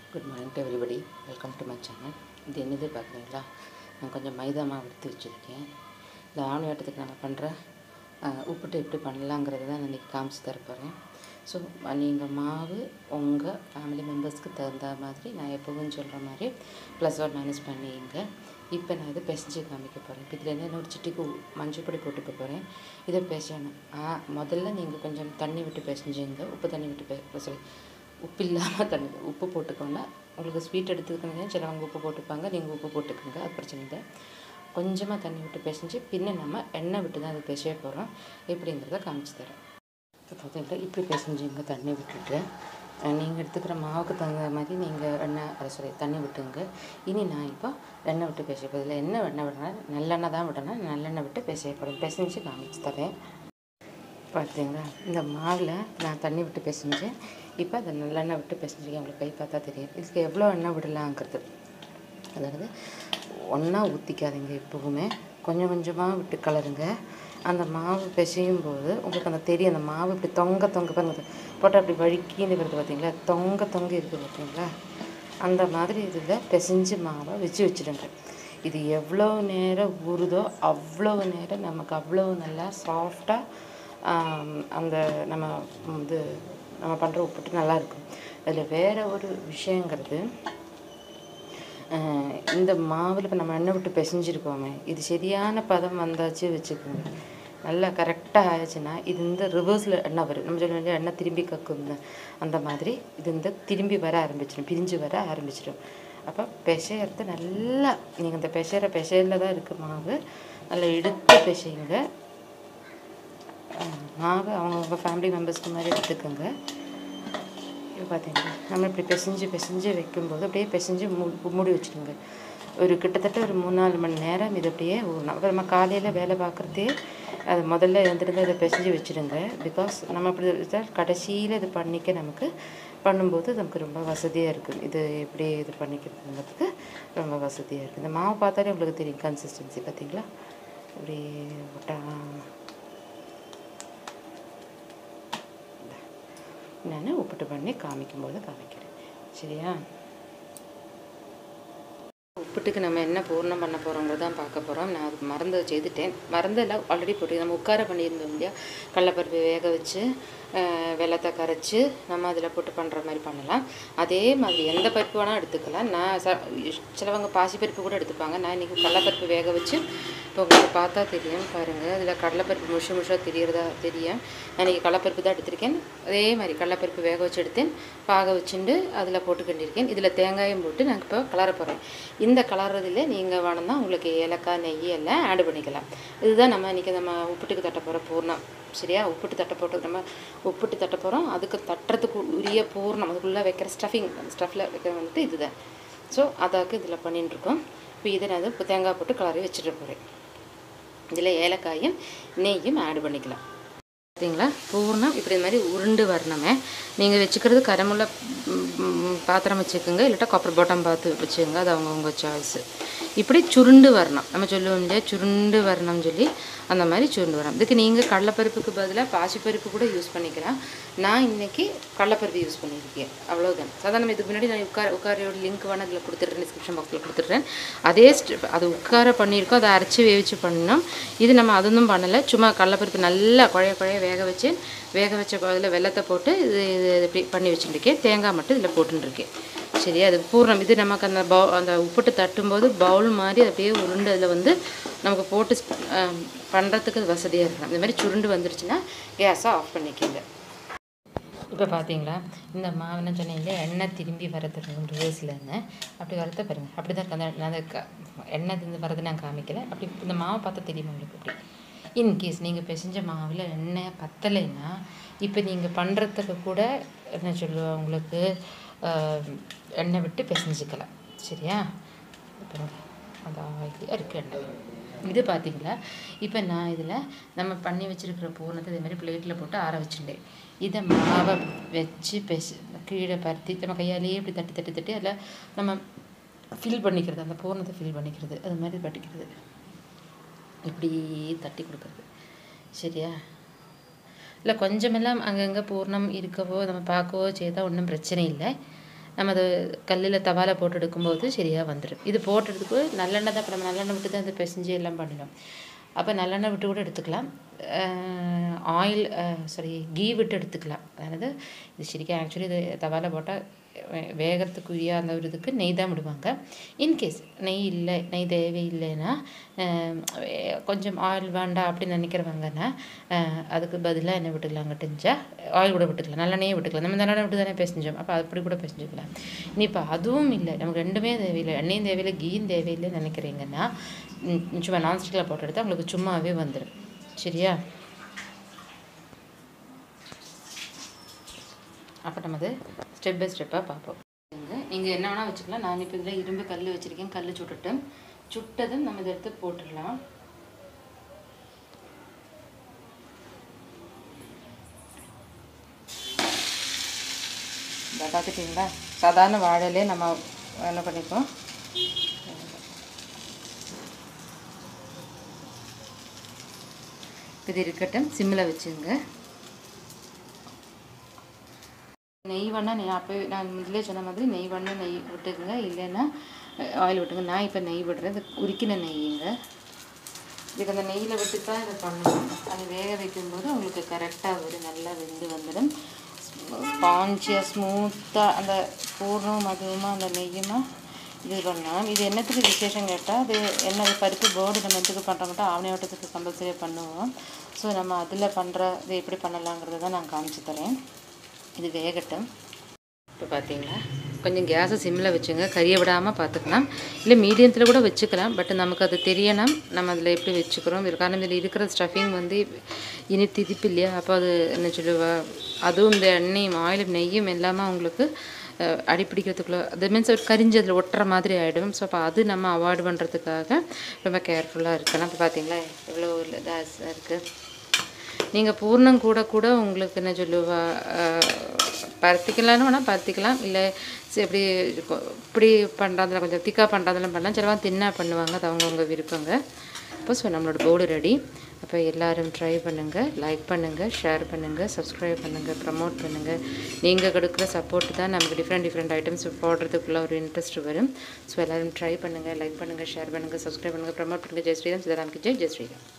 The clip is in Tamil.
Good morning to everybody. Welcome to my channel. இது என்னது பார்க்குறீங்களா? நான் கொஞ்சம் மைதா மாவு எடுத்து வச்சுருக்கேன். இந்த ஆவணியாட்டத்துக்கு நம்ம பண்ணுற உப்புட்டு எப்படி பண்ணலாங்கிறது தான் நான் இன்றைக்கி காமிச்சு தர போகிறேன். ஸோ நீங்கள் மாவு உங்கள் ஃபேமிலி மெம்பர்ஸ்க்கு தகுந்த மாதிரி நான் எப்போவும் சொல்கிற மாதிரி ப்ளஸ் ஆர் மைனஸ் பண்ணிங்க. இப்போ நான் இதை பிசைஞ்சு காமிக்க போகிறேன். இப்போ இதில் என்ன ஒரு சிட்டிக்கு மஞ்சள் பொடி போட்டுக்க போகிறேன். இதை பிசையணும். முதல்ல நீங்கள் கொஞ்சம் தண்ணி விட்டு பிசைஞ்சுங்க. உப்பு தண்ணி விட்டு உப்பு இல்லாமல் தண்ணி உப்பு போட்டுக்கோங்க. உங்களுக்கு ஸ்வீட் எடுத்துக்கணுங்க, சிலவங்க உப்பு போட்டுப்பாங்க, நீங்கள் உப்பு போட்டுக்கோங்க, அது பிரச்சனை இல்லை. கொஞ்சமாக தண்ணி விட்டு பிசைஞ்சு பின்ன நம்ம எண்ணெய் விட்டு தான் அதை பிசைய போகிறோம். எப்படிங்கிறத காமிச்சு தரேன். இப்போ பார்த்தீங்கன்னா இப்படி பிசைஞ்சுங்க தண்ணி விட்டுட்டு நீங்கள் எடுத்துக்கிற மாவுக்கு தகுந்த மாதிரி நீங்கள் தண்ணி விட்டுங்க. இனி நான் இப்போ எண்ணெய் விட்டு பிசைய போதில்லை. எண்ணெய் விடணும், நல்லெண்ணெய் தான் விடணும். நல்லெண்ணெய் விட்டு பிசைய போகிறேன். பிசைஞ்சு காமிச்சு தரேன். பார்த்தீங்களா, இந்த மாவில் நான் தண்ணி விட்டு பிசைஞ்சேன். இப்போ அதை நல்லெண்ணெய் விட்டு பிசைஞ்சிக்க உங்களுக்கு கை பார்த்தா தெரியும். இதுக்கு எவ்வளோ எண்ணெய் விடலாங்கிறது. அதாவது ஒன்றா ஊற்றிக்காதீங்க, எப்போவுமே கொஞ்சம் கொஞ்சமாக விட்டு கலருங்க. அந்த மாவு பிசையும் போது உங்களுக்கு அந்த தெரியும், அந்த மாவு இப்படி தொங்க பாருங்க, போட்டால் அப்படி வழுக்கின்னு இருக்கிறது பார்த்தீங்களா, தொங்க இருக்குது பார்த்தீங்களா, அந்த மாதிரி இதில் பிசைஞ்சு மாவை வச்சுடுங்க. இது எவ்வளோ நேரம் ஊறுதோ அவ்வளோ நேரம் நமக்கு அவ்வளோ நல்லா சாஃப்டாக அந்த நம்ம பண்ணுற உப்புட்டு நல்லாயிருக்கும். அதில் வேறு ஒரு விஷயங்கிறது, இந்த மாவில் இப்போ நம்ம எண்ணெய் விட்டு பிசைஞ்சிருக்கோமே, இது சரியான பதம் வந்தாச்சு வச்சுக்கோங்க. நல்லா கரெக்டாக ஆயிடுச்சுன்னா இது இந்த ரிவர்ஸில் எண்ணெய் வரும். நம்ம சொல்ல வேண்டிய எண்ணெய் திரும்பி கக்குங்க, அந்த மாதிரி இது இந்த திரும்பி வர ஆரம்பிச்சிடும், பிரிஞ்சு வர ஆரம்பிச்சிடும். அப்போ பிசையறது நல்லா, நீங்கள் இந்த பிசையில் தான் இருக்குது மாவு. நல்லா எடுத்து பிசையுங்க. மாவு அவங்கவுங்க ஃபேமிலி மெம்பர்ஸ்க்கு மாதிரி எடுத்துக்கோங்க. இப்போ பார்த்தீங்கன்னா நம்ம இப்படி பிசைஞ்சு வைக்கும்போது அப்படியே பிசைஞ்சு மூடி வச்சுடுங்க. ஒரு கிட்டத்தட்ட ஒரு 3-4 மணி நேரம் இது அப்படியே ஊறணும். அப்புறம் நம்ம காலையில் வேலை பார்க்குறதே அது முதல்ல எழுந்திருந்து இதை பிசைஞ்சு வச்சுடுங்க. பிகாஸ் நம்ம இப்படி கடைசியில் இது பண்ணும்போது நமக்கு ரொம்ப வசதியாக இருக்குது. இது எப்படி இது பண்ணிக்கிறதுங்கிறதுக்கு ரொம்ப வசதியாக இருக்குது. இந்த மாவு பார்த்தாலே உங்களுக்கு தெரியும் கன்சிஸ்டன்சி. பார்த்தீங்களா, இப்படி நான் உப்புட்டு பண்ணி காமிக்கும்போது காமிக்கிறேன். சரியா? உப்புட்டுக்கு நம்ம என்ன பூர்ணம் பண்ண போகிறோங்கிறது தான் பார்க்க போகிறோம். நான் அதுக்கு மறந்தெல்லாம் ஆல்ரெடி போட்டு நம்ம உட்கார பண்ணியிருந்தோம் இல்லையா. கடலைப்பருப்பு வேக வச்சு வெல்லத்தை கரைச்சி நம்ம அதில் போட்டு பண்ணுற மாதிரி பண்ணலாம். அதே மாதிரி எந்த பருப்பு வேணால் எடுத்துக்கலாம். நான் சிலவங்க பாசிப்பருப்பு கூட எடுத்துப்பாங்க. நான் இன்றைக்கி கடலைப்பருப்பு வேக வச்சு, இப்போ உங்களுக்கு பார்த்தா தெரியும் பாருங்கள், அதில் கடலைப்பருப்பு முழுசாக தெரியும். நான் இன்றைக்கி கடலைப்பருப்பு தான் எடுத்திருக்கேன். அதே மாதிரி கடலைப்பருப்பு வேக வச்சு எடுத்தேன், பாக வச்சுட்டு அதில் போட்டு கண்டிருக்கேன். இதில் தேங்காயும் போட்டு நாங்கள் இப்போ கலர போகிறேன். இந்த கலர்றதில் நீங்கள் வேணும்னா உங்களுக்கு ஏலக்காய், நெய் எல்லாம் ஆட் பண்ணிக்கலாம். இதுதான் நம்ம இன்றைக்கி உப்புட்டுக்கு தட்ட போகிற பூர்ணம். சரியா? உப்புட்டு தட்ட போகிறோம். அதுக்கு தட்டுறதுக்கு உரிய பூர்ணம், அதுக்குள்ளே வைக்கிற ஸ்டஃப்பில் வைக்கிற வந்துட்டு இதுதான். ஸோ அதாக்கு இதில் பண்ணிட்டுருக்கோம். இப்போ இதை நான் இப்போ தேங்காய் போட்டு கலரி வச்சுட்டு போகிறேன். இதில் ஏலக்காயும் நெய்யும் ஆட் பண்ணிக்கலாம். பார்த்தீங்களா, பூர்ணம் இப்படி இந்த மாதிரி உருண்டு வரணுமே. நீங்கள் வச்சுக்கிறது கரமுள்ள பாத்திரம் வச்சுக்கோங்க, இல்லாட்டா காப்பர் பாட்டம் பார்த்து வச்சுக்கோங்க, அது அவங்கவுங்க சாய்ஸு. இப்படி சுருண்டு வரணும். நம்ம சொல்லுவோம் இல்லையா, சுருண்டு வரணும்னு சொல்லி, அந்த மாதிரி சுருண்டு வரணும். இதுக்கு நீங்கள் கடலைப்பருப்புக்கு பதிலாக பாசிப்பருப்பு கூட யூஸ் பண்ணிக்கலாம். நான் இன்றைக்கி கடலைப்பருப்பு யூஸ் பண்ணியிருக்கேன், அவ்வளோதான். சாதாரண இதுக்கு முன்னாடி நான் உட்காரையோட லிங்க் வேணால் அதில் கொடுத்துட்றேன், டிஸ்கிரிப்ஷன் பாக்ஸில் கொடுத்துட்றேன். அதே அது உட்கார பண்ணியிருக்கோம், அதை அரைச்சி வேவிச்சு பண்ணணும். இது நம்ம அதொன்றும் பண்ணலை, சும்மா கடலைப்பருப்பு நல்லா குழைய வேக வச்ச அதில் வெல்லத்தை போட்டு இது இப்படி பண்ணி வச்சுருக்கேன். தேங்காய் மட்டும் இதில் போட்டுருக்கேன். சரியா? அது பூர்ணம். இது நமக்கு அந்த உப்புட்டு தட்டும்போது பவுல் மாதிரி அப்படியே உருண்டு அதில் நமக்கு போட்டு பண்ணுறதுக்கு அது வசதியாக இருக்கணும். இந்த மாதிரி சுருண்டு வந்துடுச்சுன்னா கேஸை ஆஃப் பண்ணிக்கோங்க. இப்போ பார்த்தீங்களா, இந்த மாவுன்னு சொன்னீங்களே, எண்ணெய் திரும்பி வரது ரிவர்ஸில் இருந்தேன். அப்படி வரத பாருங்கள், அப்படி தான் அந்த எண்ணெய் திரும்பி வரது நான் காமிக்கலை. அப்படி இந்த மாவை பார்த்தா தெரியுமா உங்களுக்கு? அப்படி இன்கேஸ் நீங்கள் பிசைஞ்ச மாவில் எண்ணெய் பத்தலைன்னா, இப்போ நீங்கள் பண்ணுறதுக்கு கூட என்ன சொல்லுவோம், உங்களுக்கு எண்ணெய் விட்டு பிசைஞ்சிக்கலாம். சரியா? இப்போ அந்த ஆயிலியாக இருக்குது எண்ணெய். இது பார்த்தீங்களா, இப்போ நான் இதில் நம்ம பண்ணி வச்சுருக்கிற பூர்ணத்தை இதே மாதிரி பிளேட்டில் போட்டு ஆற வச்சுட்டேன். இதை மாவை வச்சு கீழே பருத்தி நம்ம கையாலேயே இப்படி தட்டி அதில் நம்ம ஃபில் பண்ணிக்கிறது, அந்த பூர்ணத்தை ஃபில் பண்ணிக்கிறது, அது மாதிரி பட்டிக்கிறது, இப்படி தட்டி கொடுக்குறது. சரியா? இல்லை கொஞ்சமெல்லாம் அங்கங்கே பூர்ணம் இருக்கவோ நம்ம பார்க்கவோ செய்தால் ஒன்றும் பிரச்சனை இல்லை. நம்ம அதை கல்லில் தவால போட்டு எடுக்கும்போது சரியாக வந்துடும். இது போட்டுறதுக்கு நல்லெண்ணெய் தான், இப்போ நம்ம நல்லெண்ணெய் விட்டு தான் இதை பிசைஞ்சு எல்லாம் பண்ணணும். அப்போ நல்லெண்ணெய் விட்டு கூட எடுத்துக்கலாம், ஆயில் கீ விட்டு எடுத்துக்கலாம். அதாவது இது சரிக்கும் ஆக்சுவலி இது தவால போட்டால் வேகிறதுக்குரிய அந்த ஒரு இதுக்கு நெய் தான் விடுவாங்க. இன்கேஸ் நெய் இல்லை, நெய் தேவையில்லைன்னா கொஞ்சம் ஆயில் வேண்டாம் அப்படின்னு நினைக்கிறவங்கன்னா அதுக்கு பதிலாக என்ன விட்டுக்கலாங்க, தெரிஞ்சால் ஆயில் கூட விட்டுக்கலாம், நல்லெண்ணெயே விட்டுக்கலாம். நம்ம நல்லெண்ணெய் விட்டு தானே பிசைஞ்சோம், அப்போ அப்படி கூட பிசைஞ்சிக்கலாம். இனி இப்போ அதுவும் இல்லை, நமக்கு ரெண்டுமே தேவையில்லை, எண்ணெயும் தேவையில்லை கீயும் தேவையில்லைன்னு நினைக்கிறீங்கன்னா சும்மா நான்ஸ்டிக்கில் போட்டு எடுத்தால் உங்களுக்கு சும்மாவே வந்துடும். சரியா? அப்போ நம்ம அது ஸ்டெப் பை ஸ்டெப்பாக பார்ப்போம். நீங்கள் என்ன வேணால் வச்சுக்கலாம். நான் இப்போ இதில் இரும்பு கல் வச்சுருக்கேன், கல் சுட்டதும் நம்ம இதை எடுத்து போட்டுடலாம். இதை பார்த்துட்டிங்களா? சாதாரண வாழையிலே நம்ம என்ன பண்ணிப்போம், இது இருக்கட்டும், சிம்மில் வச்சுங்க. நெய் வேணா அப்போவே நான் முதலே சொன்ன மாதிரி நெய் வேணா நெய் விட்டுக்குங்க, இல்லைன்னா ஆயில் விட்டுங்க. நான் இப்போ நெய் விடுறேன், இது உரிக்கின நெய்யுங்க. இதுக்கு அந்த நெய்யில் விட்டு தான் இதை பண்ணணும். அது வேக வைக்கும்போது உங்களுக்கு கரெக்டாக வரும், நல்லா வெந்து வந்துடும். ஸ்பாஞ்சியாக ஸ்மூத்தாக அந்த பூர்ணம் அதுவுமா அந்த நெய்யுமா இது பண்ணலாம். இது என்னத்துக்கு விசேஷம் கேட்டால், அது என்ன பருப்பு போர்டு நம்ம எதுக்கு பண்ணுறோம்ட்டா ஆவணி ஓட்டத்துக்கு கம்பல்சரியாக பண்ணுவோம். ஸோ நம்ம அதில் பண்ணுற இது எப்படி பண்ணலாங்கிறத தான் நான் காமிச்சு தரேன். இது வேகட்டும். இப்போ பார்த்தீங்களா, கொஞ்சம் கேஸை சிம்மில் வச்சுங்க, கறியை விடாமல் பார்த்துக்கலாம். இல்லை மீடியத்தில் கூட வச்சுக்கலாம், பட் நமக்கு அது தெரியணும் நம்ம அதில் எப்படி வச்சுக்கிறோம். இது காரணம் இதில் இருக்கிற ஸ்டஃபிங் இனி திதிப்பு இல்லையா, அப்போ அது என்ன சொல்லுவா, அதுவும் இந்த எண்ணெயும் ஆயிலும் நெய்யும் எல்லாமே உங்களுக்கு அடிப்பிடிக்கிறதுக்குள்ள அது மீன்ஸ் ஒரு கரிஞ்சு அதில் ஒட்டுற மாதிரி ஆகிடும். ஸோ அப்போ அது நம்ம அவாய்ட் பண்ணுறதுக்காக ரொம்ப கேர்ஃபுல்லாக இருக்கலாம். இப்போ பார்த்தீங்களா எவ்வளோ இதாக இருக்குது. நீங்கள் பூர்ணம் கூட உங்களுக்கு என்ன சொல்லுவா, பருத்திக்கலான்னு வேணால் பருத்திக்கலாம், இல்லை எப்படி இப்படி பண்ணுறதுல கொஞ்சம் திக்காக பண்ணுறதுலாம் பண்ணலாம், சிலவாக தின்னாக பண்ணுவாங்க, அது அவங்கவுங்க விருப்பங்க. இப்போ ஸோ நம்மளோட போர்டு ரெடி. அப்போ எல்லோரும் ட்ரை பண்ணுங்கள், லைக் பண்ணுங்கள், ஷேர் பண்ணுங்கள், சப்ஸ்கிரைப் பண்ணுங்கள், ப்ரமோட் பண்ணுங்கள். நீங்கள் கொடுக்குற சப்போர்ட் தான் நமக்கு டிஃப்ரெண்ட் ஐட்டம்ஸ் போடுறதுக்குள்ள ஒரு இன்ட்ரெஸ்ட் வரும். ஸோ எல்லோரும் ட்ரை பண்ணுங்கள், லைக் பண்ணுங்கள், ஷேர் பண்ணுங்கள், சப்ஸ்கிரைப் பண்ணுங்கள், ப்ரமோட் பண்ணுங்கள். ஜெய் ஸ்ரீராம், சிதராம்க்கு ஜெய், ஜெய் ஸ்ரீராம்.